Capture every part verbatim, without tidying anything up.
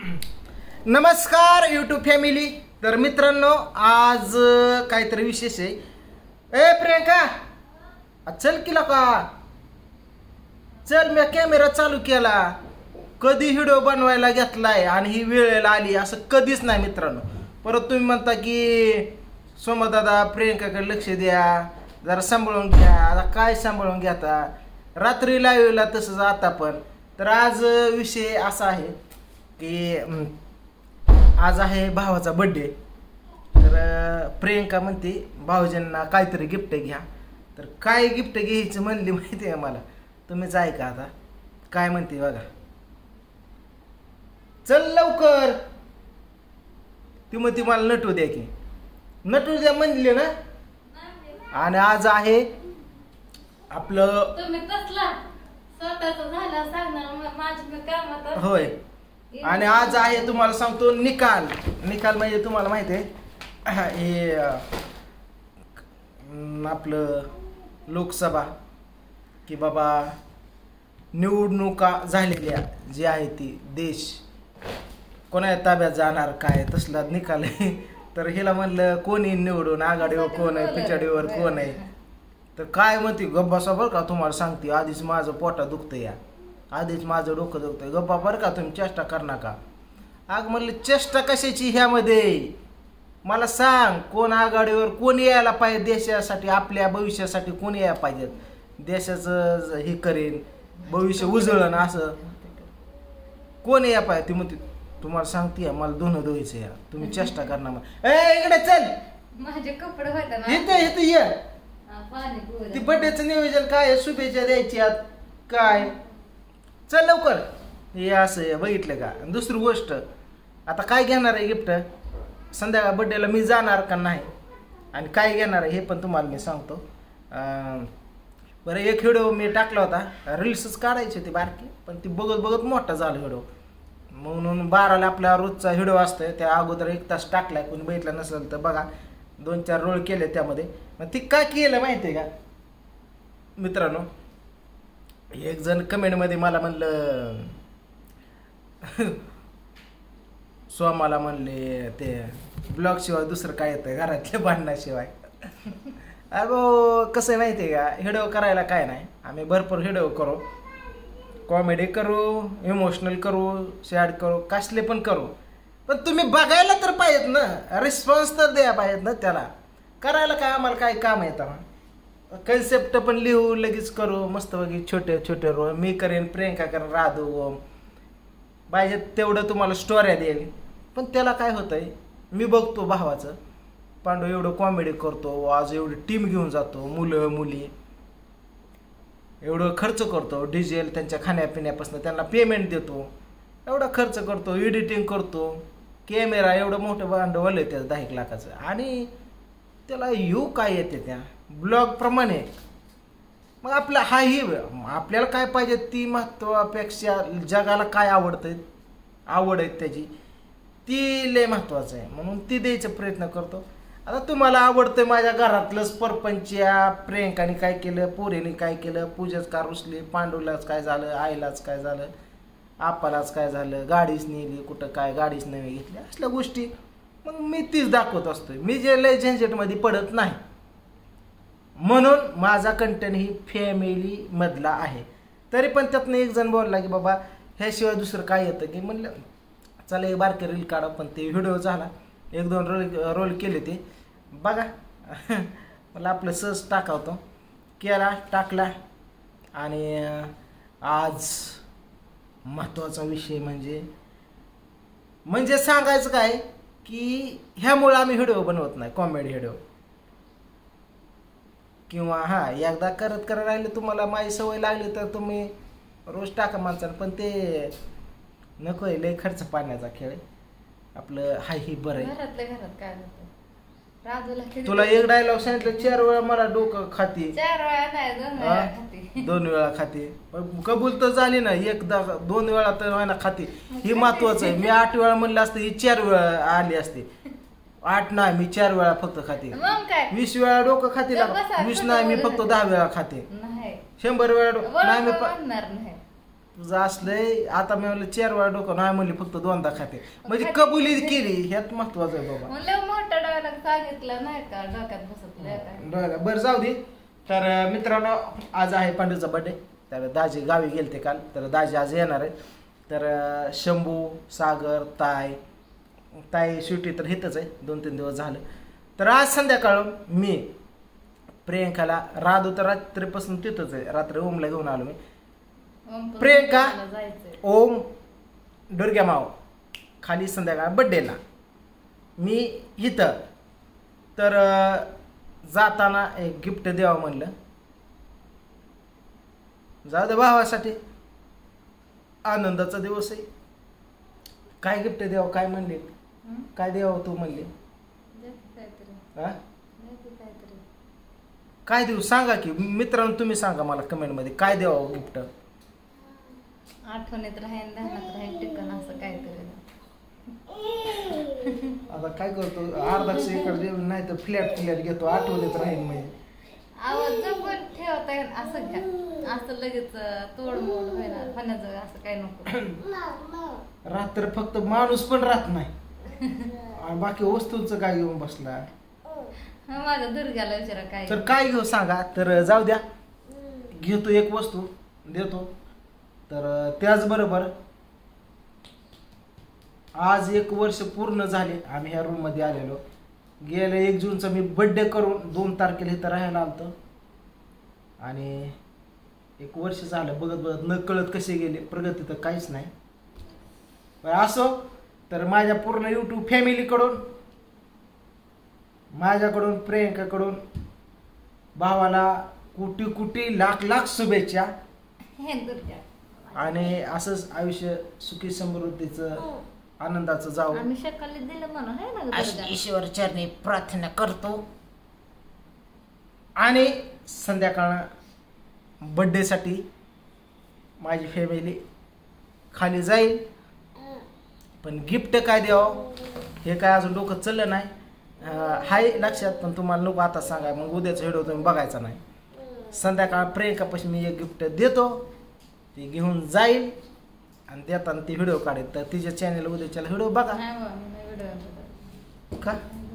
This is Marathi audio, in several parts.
नमस्कार यूट्यूब फॅमिली. तर मित्रांनो, आज काहीतरी विशेष आहे. ए प्रियंका, चल की का चल. मी कॅमेरा चालू केला, कधी व्हिडिओ बनवायला घेतलाय आणि ही वेळेला आली असं कधीच नाही मित्रांनो. परत तुम्ही म्हणता की सोमा दादा प्रियंकाकडे लक्ष द्या, जरा सांभाळून घ्या. आता काय सांभाळून घेता, रात्री लाईव्हला तसंच आता पण. तर आज विषय असा आहे की आज आहे भावाचा बर्थडे. तर प्रियंका म्हणते भाऊजींना काहीतरी गिफ्ट घ्या. तर काय गिफ्ट घ्यायचं म्हणली माहिती आहे मला, तुम्हीच ऐका आता काय म्हणते बघा. चल लवकर, ती म्हणते मला नटू द्या की. नटू द्या म्हणले ना. आणि आज आहे आपलं होय. आणि आज आहे तुम्हाला सांगतो निकाल. निकाल म्हणजे तुम्हाला माहिती आहे हे आपलं लोकसभा की बाबा निवडणुका झालेल्या जी आहे ती देश कोणाच्या ताब्यात जाणार काय तसला निकाल आहे. तर हिला म्हणलं कोणी निवडून, आघाडीवर कोण आहे, पिछाडीवर कोण आहे. तर काय म्हणते गप्पा बरं का, तुम्हाला सांगते आधीच माझं पोटा दुखतं या, आधीच माझं डोकं दुखतंय. गप्पा बरं का, तुम्ही चेष्टा कर नका. आग म्हणले चेष्टा कशाची ह्यामध्ये, मला सांग कोण आघाडीवर कोण यायला पाहिजे देशासाठी, आपल्या भविष्यासाठी कोण यायला पाहिजेत, देशाचं हे करेन भविष्य उजळण असं कोण यायला पाहिजे. ती म्हणते तुम्हाला सांगते मला दोन धुवायचं या, तुम्ही चेष्टा करणार. मग ए इकडे चल, माझे कपडे होते इथे इथे ये. ती बर्थडेचं नियोजन काय, शुभेच्छा द्यायची काय, चल लवकर. हे असं बघितलं का. दुसरी गोष्ट, आता काय घेणार आहे गिफ्ट, संध्याकाळ बर्थडेला मी जाणार का नाही आणि काय घेणार आहे हे पण तुम्हाला मी सांगतो. बरं, एक व्हिडिओ मी टाकला होता, रील्सच काढायची होती बारकी, पण ती बघत बघत मोठा झाला व्हिडिओ. म्हणून बाराला आपला रोजचा व्हिडिओ असतोय, त्या अगोदर एक तास टाकलाय. कोणी बघितला नसेल तर बघा, दोन चार रोल केले त्यामध्ये. मग ती काय केलं माहिती आहे का मित्रांनो, एक जण कमेंटमध्ये मला म्हणलं सोमाला म्हणले ते ब्लॉग शिवाय दुसरं काय येतं घरातल्या भांडणाशिवाय. अगो कसं आहे माहिती आहे का, व्हिडिओ करायला काय नाही, आम्ही भरपूर व्हिडिओ करू, कॉमेडी करू, इमोशनल करू, सॅड करू, कसले पण करू. पण तुम्ही बघायला तर पाहिजेत ना, रिस्पॉन्स तर द्या पाहिजेत ना त्याला. करायला काय आम्हाला काय काम येतं. कन्सेप्ट पण लिहू लगेच करू मस्त वगैरे छोटे छोटे रोल मी करेन, प्रियंका करेन, राधू पाहिजे तेवढं तुम्हाला स्टोऱ्या देईल. पण त्याला काय होतंय, मी बघतो भावाचं पांडू एवढं कॉमेडी करतो, आज एवढी टीम घेऊन जातो, मुलं मुली एवढं खर्च करतो, डिझेल त्यांच्या खाण्यापिण्यापासून त्यांना पेमेंट देतो, एवढा खर्च करतो, एडिटिंग करतो, कॅमेरा एवढं मोठं भांडवल आहे त्याचं दहा एक लाखाचं. आणि त्याला यू काय येते त्या ब्लॉग प्रमाणे. मग आपला हा ही आपल्याला काय पाहिजे ती महत्वापेक्षा जगाला काय आवडतंय, आवड आहे त्याची ती लय महत्वाचं आहे, म्हणून ती द्यायचा प्रयत्न करतो. आता तुम्हाला आवडतंय माझ्या घरातलंच परपंच्या, प्रियंकाने काय केलं, पोरीने काय केलं, पूजाच का रुसली, पांडूलाच काय झालं, आईलाच काय झालं, आपालाच काय झालं, गाडीच नेली कुठं, काय गाडीच नवी घेतली, असल्या गोष्टी मग मी तीच दाखवत असतोय. मी जे लय झंझटमध्ये पडत नाही, म्हणून माझा कंटेंट ही फॅमिली मधला आहे. तरी पण त्यातनं एक जण बोलला की बाबा ह्याशिवाय दुसरं काय येतं की, म्हणलं चला एक बारके रील काढा. पण ते व्हिडिओ झाला, एक दोन रोल रोल केले ते बघा. मला आपलं सहज टाकावतो केला, टाकला. आणि आज महत्त्वाचा विषय म्हणजे म्हणजे सांगायचं काय की ह्यामुळं आम्ही व्हिडिओ बनवत नाही, कॉमेडी व्हिडिओ किंवा हा एकदा करत करत राहिले, तुम्हाला माझी सवय लागली तर तुम्ही रोज टाका माणसाला. पण ते नको आहे, लय खर्च पाण्याचा खेळ आहे आपलं. हाय ही बरं आहे. घरातल्या घरात काय होतं, राजूला तुला एक डायलॉग सांगितलं चार वेळा मला डोकं खाते, चार वेळा नाही दोन वेळा खाते, दोन वेळा खाते. कबूल तर झाली ना, एकदा दोन वेळा तर व्हायला खाते, ही महत्वाचं आहे. मी आठ वेळा म्हणलं असतं, ही चार वेळा आली असते. आठ नाही, मी चार वेळा फक्त खाते. वीस वेळा डोकं खाते, वीस नाही मी फक्त दहा वेळा खाते. शंभर वेळा नाही मी तुझं असलंय. आता मी म्हणलं चार वेळा डोकं नाही म्हणली, फक्त दोनदा खाते म्हणजे कबुली केली. ह्यात महत्वाचं आहे बाबा. म्हणलं मोठं डोळ्याला सांगितलं नाही का डोक्यात बसत लय काय. डोळ्याला बरं जाऊ दे. तर मित्रांनो आज आहे पांडूचा बर्थडे. तर दाजी गावी गेलते काल, तर दाजी आज येणार आहे. तर शंभू, सागर, ताय ताई शेवटी तर हितच आहे, दोन तीन दिवस झालं. तर आज संध्याकाळ मी प्रियंकाला, राधू तर रात्रीपासून तिथंच आहे, रात्री ओमला घेऊन आलो मी. प्रियंका, ओम, दुर्ग्या माव खाली संध्याकाळ बड्डेला, मी इथं. तर जाताना एक गिफ्ट द्यावं म्हणलं. जाऊ दे भावासाठी, आनंदाचा दिवस आहे. काय गिफ्ट द्यावं काय म्हणले, काय द्यावं तू म्हणले? हा काय देऊ सांगा की मित्रांनो, तुम्ही सांगा मला कमेंट मध्ये काय द्यावं गिफ्ट. आठवणीत राहीन, ध्यानात राहीन, टिकन असं काहीतरी. आता काय करतो, अर्धाशे एकर देऊन नाही तर फ्लॅट फ्लॅट घेतो, आठवणीत राहीन म्हणजे. आवाज जपून ठेवता येईल असं घ्या, असं लगेच तोडमोड होणार होण्याचं असं काही नको. रात्र फक्त माणूस पण राहत नाही आणि बाकी वस्तूंचं काय घेऊन बसला. माझ्या दुर्ग्याला विचारा काय. तर काय घेऊ सांगा. तर जाऊ द्या, घेतो एक वस्तू देतो. तर त्याचबरोबर आज एक वर्ष पूर्ण झाले आम्ही ह्या रूम मध्ये आलेलो. गेल्या एक जूनचा मी बर्थडे करून दोन तारखेला इथं राहायला आलतो आणि एक वर्ष झालं. बघत बघत न कळत कसे गेले, प्रगती तर काहीच नाही. पण असो, तर माझ्या पूर्ण यूट्यूब फॅमिलीकडून, माझ्याकडून, प्रियंकाकडून भावाला कोटी कोटी लाख लाख शुभेच्छा. हे दुर्ग्या आणि असंच आयुष्य सुखी समृद्धीचं आनंदाचं जावं आम्ही सकाळी दिलं म्हणून आहे ना दुर्गा. ईश्वर चरणी प्रार्थना करतो. आणि संध्याकाळ बर्थडे साठी माझी फॅमिली खाली जाईल. पण गिफ्ट काय द्यावं हे काय अजून डोकं चाललं नाही. हाय लक्षात, पण तुम्हाला नको आता सांगा, मग उद्याचा व्हिडिओ तुम्ही बघायचा नाही. संध्याकाळ प्रियंकापासून मी एक गिफ्ट देतो, ती घेऊन जाईल आणि देताना ती व्हिडिओ काढेल. तर तिच्या चॅनल उद्याच्याला व्हिडिओ बघा. का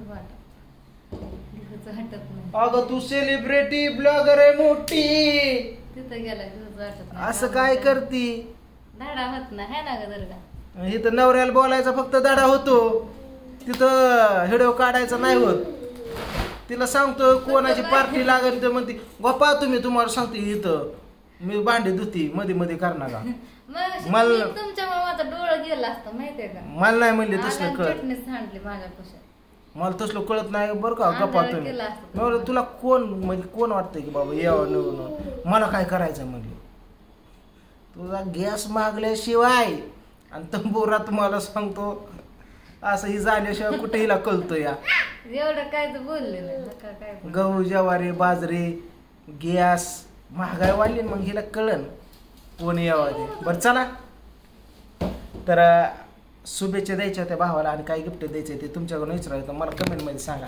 अगं तू सेलिब्रिटी ब्लॉगर आहे मोठी, तिथं गेला असं काय करती. धाडा होत नाही ना ग दुर्गा. इथं नवऱ्याला बोलायचा फक्त धडा होतो, तिथं व्हिडिओ काढायचा नाही होत. तिला सांगतो कोणाची पार्टी लागेल तर म्हणते गप्पा तुम्ही, तुम्हाला सांगते इथं मी भांडी धुती मध्ये मध्ये करणार का. मला तुमच्यामुळे माझा डोळा गेला असतं माहितीये का. मला नाही म्हणले तसलं कळत, सांडली माझ्यापासून, मला तसलं कळत नाही बरं का. गप्पा तुम्ही तुला कोण म्हणजे कोण वाटतंय की बाबा यावं निवडून, मला काय करायचं म्हणजे. तुझा गॅस मागल्याशिवाय आणि तंबोरा तुम्हाला सांगतो असं ही झाल्याशिवाय कुठे हिला कळतो. या एवढं काय तर बोलले नाही. गहू ज्वारी बाजरी गॅस महागाई वाढली, मग हिला कळन कोण यावं ते. बरं चला, तर शुभेच्छा द्यायच्या होत्या भावाला आणि काय गिफ्ट द्यायचे ते तुमच्याकडून विचारायचं, तर मला कमेंटमध्ये सांगा.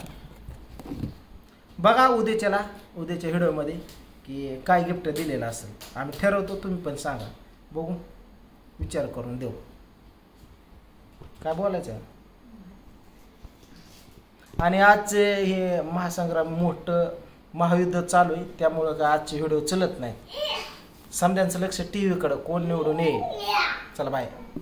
बघा उद्याच्याला उद्याच्या व्हिडिओमध्ये की काय गिफ्ट दिलेलं असेल, आम्ही ठरवतो, तुम्ही पण सांगा, बघू विचार करून देऊ काय बोलायचं. आणि आजचे हे महासंग्राम मोठं महायुद्ध चालू आहे, त्यामुळं काय आजचे व्हिडिओ चलत नाही. समद्यांचं लक्ष टी व्हीकडं, कोण निवडून येईल. चला बाय.